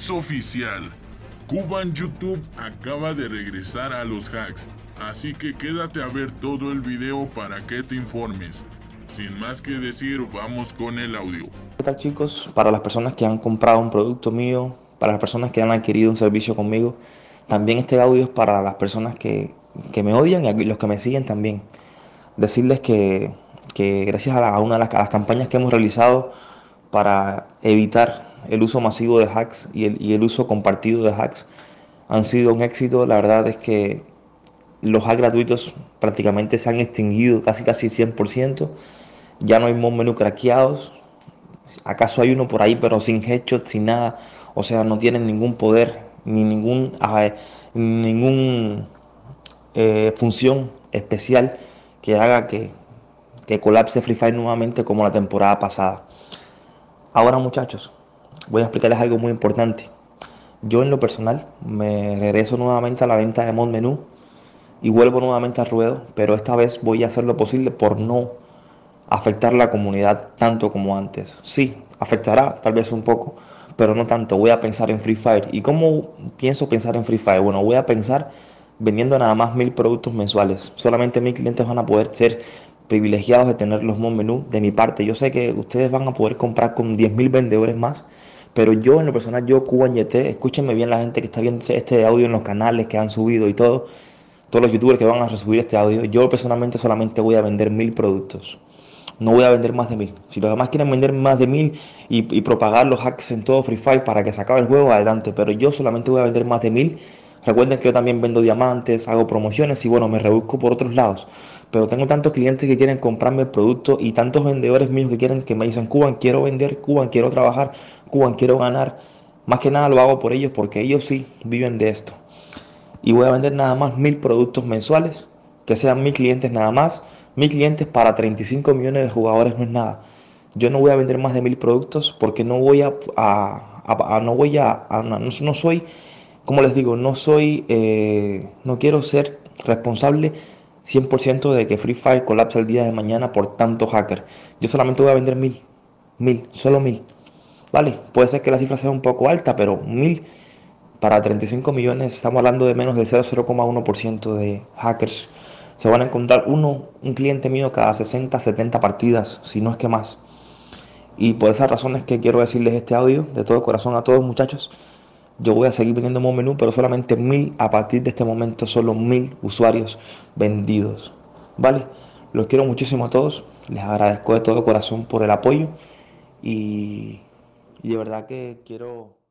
Es oficial. Cuban YouTube acaba de regresar a los hacks, así que quédate a ver todo el video para que te informes. Sin más que decir, vamos con el audio. ¿Qué tal, chicos? Para las personas que han comprado un producto mío, para las personas que han adquirido un servicio conmigo, también este audio es para las personas que me odian y los que me siguen también. Decirles que gracias a una de las campañas que hemos realizado para evitar el uso masivo de hacks y el uso compartido de hacks han sido un éxito. La verdad es que los hacks gratuitos prácticamente se han extinguido casi 100%. Ya no hay más menú craqueados. ¿Acaso hay uno por ahí pero sin headshot, sin nada? O sea, no tienen ningún poder ni ningún función especial que haga que colapse Free Fire nuevamente como la temporada pasada. Ahora, muchachos, voy a explicarles algo muy importante. Yo en lo personal me regreso nuevamente a la venta de mod menú y vuelvo nuevamente al ruedo, pero esta vez voy a hacer lo posible por no afectar la comunidad tanto como antes. Sí, afectará tal vez un poco, pero no tanto. Voy a pensar en Free Fire. ¿Y cómo pienso pensar en Free Fire? Bueno, voy a pensar vendiendo nada más 1000 productos mensuales. Solamente 1000 clientes van a poder ser privilegiados de tener los mod menú de mi parte. Yo sé que ustedes van a poder comprar con 10.000 vendedores más, pero yo en lo personal, yo Cuban YT, escúchenme bien la gente que está viendo este audio en los canales que han subido y todo, todos los youtubers que van a resubir este audio, yo personalmente solamente voy a vender 1000 productos. No voy a vender más de 1000. Si los demás quieren vender más de 1000 y propagar los hacks en todo Free Fire para que se acabe el juego, adelante. Pero yo solamente voy a vender más de 1000. Recuerden que yo también vendo diamantes, hago promociones y bueno, me rebusco por otros lados. Pero tengo tantos clientes que quieren comprarme el producto y tantos vendedores míos que quieren que me dicen, Cuban, quiero vender, Cuban, quiero trabajar, Cuban, quiero ganar. Más que nada lo hago por ellos porque ellos sí viven de esto. Y voy a vender nada más 1000 productos mensuales, que sean 1000 clientes nada más. 1000 clientes para 35 millones de jugadores no es nada. Yo no voy a vender más de 1000 productos porque no voy no voy no soy, como les digo, no quiero ser responsable 100% de que Free Fire colapse el día de mañana por tanto hacker. Yo solamente voy a vender 1000, solo 1000. Vale, puede ser que la cifra sea un poco alta, pero 1000 para 35 millones, estamos hablando de menos del 0,1% de hackers. Se van a encontrar un cliente mío cada 60, 70 partidas, si no es que más. Y por esas razones que quiero decirles este audio, de todo corazón a todos, muchachos, yo voy a seguir vendiendo un menú, pero solamente 1000 a partir de este momento, solo 1000 usuarios vendidos. ¿Vale? Los quiero muchísimo a todos, les agradezco de todo corazón por el apoyo y de verdad que quiero